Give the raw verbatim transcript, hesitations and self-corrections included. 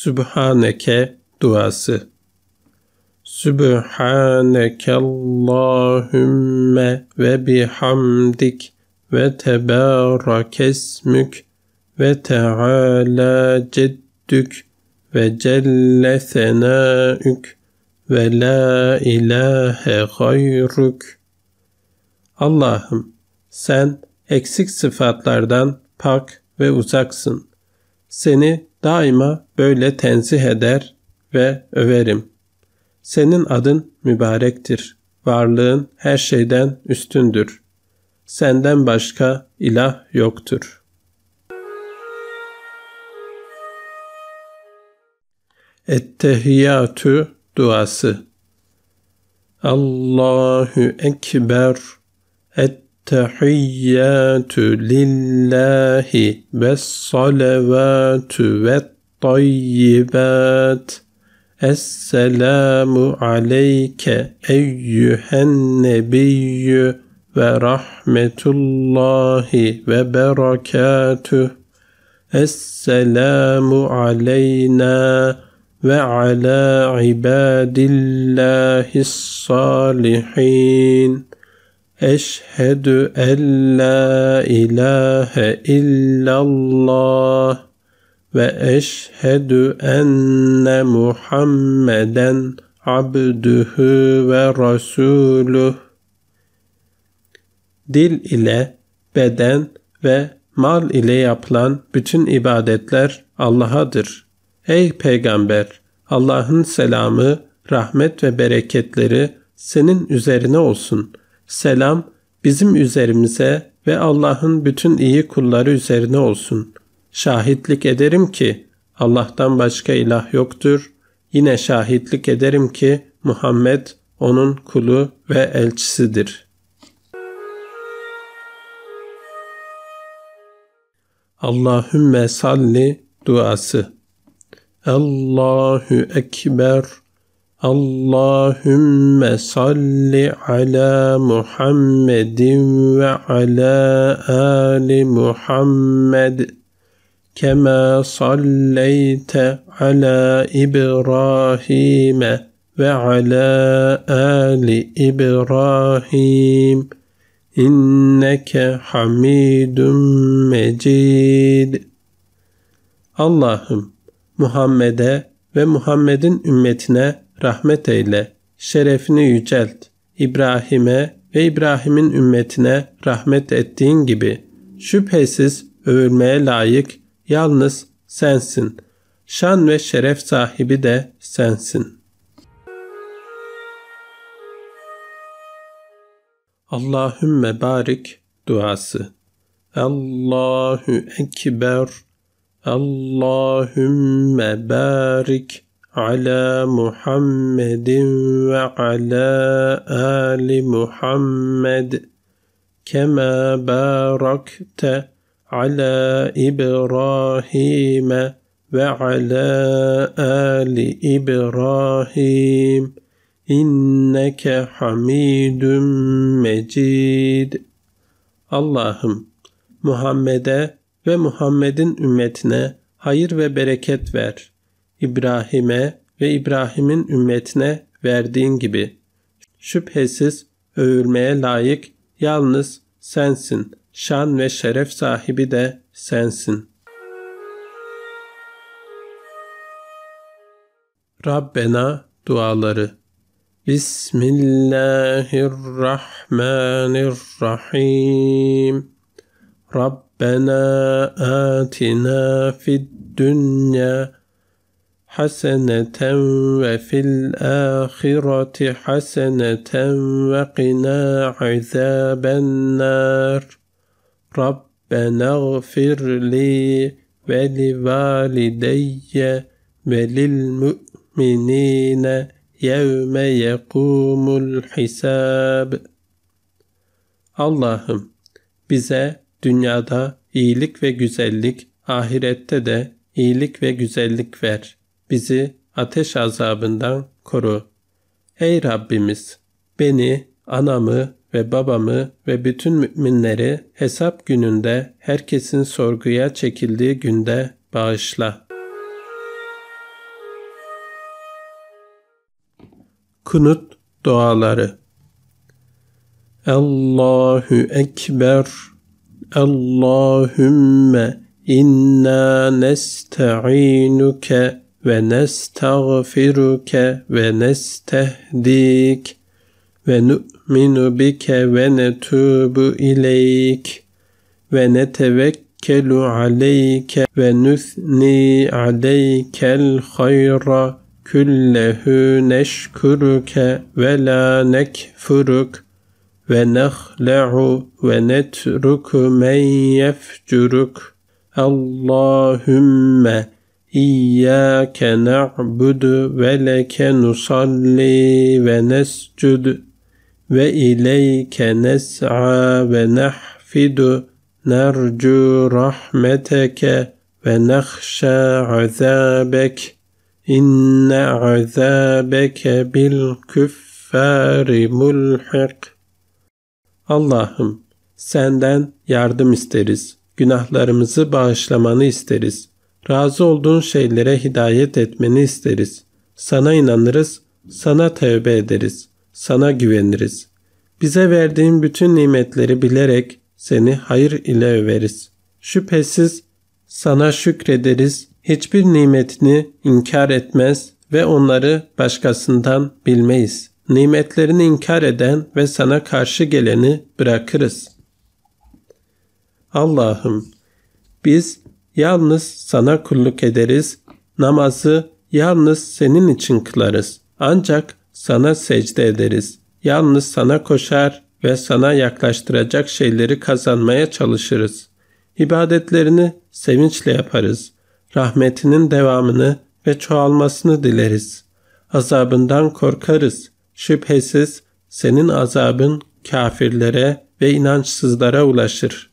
Sübhaneke duası. Sübhaneke Allahümme ve bihamdik ve tebârakesmük ve teâlâ ceddük ve celle senâük ve la ilahe gayrük. Allah'ım, sen eksik sıfatlardan pak ve uzaksın. Seni daima böyle tenzih eder ve överim. Senin adın mübarektir. Varlığın her şeyden üstündür. Senden başka ilah yoktur. Ettehiyyatü duası. Allahu Ekber. Ettehiyyatü lillahi ve salavatü ve tayyibat. Esselamu aleyke eyyühen nebiyyü ve rahmetullahi ve berekatüh. Esselamu aleyna ve ala ibadillahis salihin. Eşhedü en la ilahe illallah ve eşhedü enne Muhammeden abdühü ve rasuluh. Dil ile, beden ve mal ile yapılan bütün ibadetler Allah'adır. Ey Peygamber! Allah'ın selamı, rahmet ve bereketleri senin üzerine olsun. Selam bizim üzerimize ve Allah'ın bütün iyi kulları üzerine olsun. Şahitlik ederim ki Allah'tan başka ilah yoktur. Yine şahitlik ederim ki Muhammed onun kulu ve elçisidir. Allahümme salli duası. Allahu Ekber. Allahümme salli ala Muhammedin ve ala ali Muhammed. Kema salleyte ala İbrahim ve ala ali İbrahim. İnneke hamidun mecid. Allah'ım, Muhammed'e ve Muhammed'in ümmetine rahmet eyle, şerefini yücelt. İbrahim'e ve İbrahim'in ümmetine rahmet ettiğin gibi, şüphesiz övülmeye layık yalnız sensin. Şan ve şeref sahibi de sensin. Allahümme barik duası. Allahu Ekber. Allahümme barik ala Muhammedin ve ala ali Muhammed. Kema barakte ala İbrahim ve ala ali İbrahim. İnneke hamidun mecid. Allah'ım, Muhammed'e ve Muhammed'in ümmetine hayır ve bereket ver. İbrahim'e ve İbrahim'in ümmetine verdiğin gibi. Şüphesiz övülmeye layık yalnız sensin. Şan ve şeref sahibi de sensin. Rabbena duaları. Bismillahirrahmanirrahim. Rabbena atina fid dünya haseneten ve fil ahireti haseneten ve qina azaben nar. Rabbena gfirli ve li valideyye ve lil mu'minine yevme yekumul hisab. Allah'ım, bize dünyada iyilik ve güzellik, ahirette de iyilik ve güzellik ver. Bizi ateş azabından koru. Ey Rabbimiz, beni, anamı ve babamı ve bütün müminleri hesap gününde herkesin sorguya çekildiği günde bağışla. Kunut duaları. Allahu Ekber. Allahümme inna nesta'inuke ve nestağfiruke ve nestehdik ve nu'minu bike ve netubu ileyk ve netevekkelu aleyke ve nüthni aleykel hayra küllehu neşkuruke ve la nekfuruk ve nehle'u ve netruku men yefcuruk. Allahümme İyyâke na'budu ve leke nusalli ve nescud ve ileyke nes'a ve nahfidu nercu rahmeteke ve nekhşâ azâbek inne azâbeke bil küffâri mulhik. Allah'ım, senden yardım isteriz. Günahlarımızı bağışlamanı isteriz. Razı olduğun şeylere hidayet etmeni isteriz. Sana inanırız, sana tövbe ederiz, sana güveniriz. Bize verdiğin bütün nimetleri bilerek seni hayır ile överiz. Şüphesiz sana şükrederiz, hiçbir nimetini inkar etmez ve onları başkasından bilmeyiz. Nimetlerini inkar eden ve sana karşı geleni bırakırız. Allah'ım, biz yalnız sana kulluk ederiz, namazı yalnız senin için kılarız. Ancak sana secde ederiz. Yalnız sana koşar ve sana yaklaştıracak şeyleri kazanmaya çalışırız. İbadetlerini sevinçle yaparız. Rahmetinin devamını ve çoğalmasını dileriz. Azabından korkarız. Şüphesiz senin azabın kafirlere ve inançsızlara ulaşır.